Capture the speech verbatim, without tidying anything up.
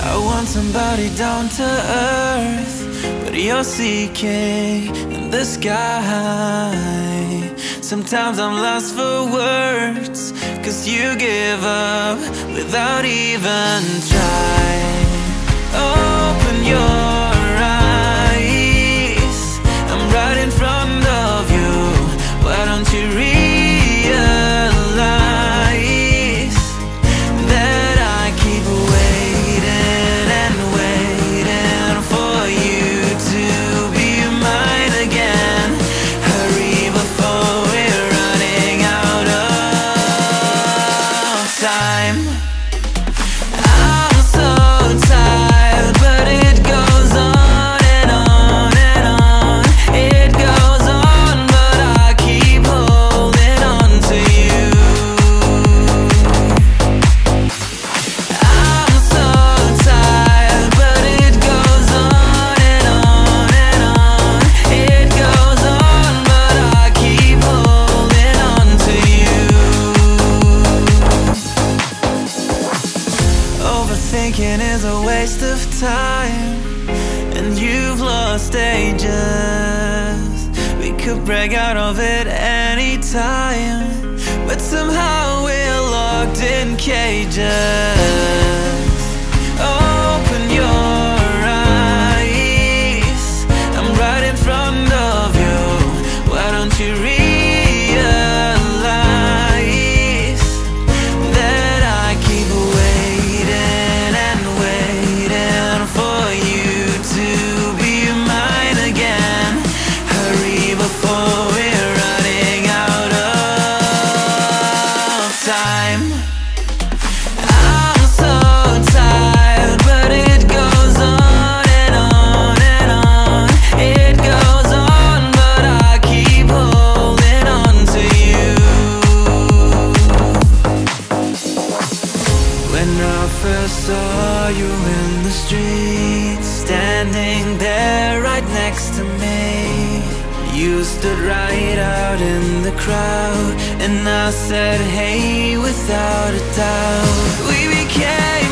I want somebody down to earth, but you're seeking in the sky. Sometimes I'm lost for words, 'cause you give up without even trying. Open your eyes, I'm right in front of you. Why don't you realize that I keep waiting and waiting for you to be mine again? Hurry before we're running out of time. I'm so tired, but it goes on and on and on. It goes on, but I keep holding on to you. I'm so tired, but it goes on and on and on. It goes on, but I keep holding on to you. Overthinking is a waste of time, and you've lost stages. We could break out of it anytime, but somehow we're locked in cages. Open your eyes, I'm right in front of you. Why don't you realize that I keep waiting and waiting for you to be mine again? Hurry before we're running out of time. I'm so tired, but it goes on and on and on. It goes on, but I keep holding on to you. When I first saw you in the street, standing there right next to me, you stood right out in the crowd, and I said, hey, without a doubt. We became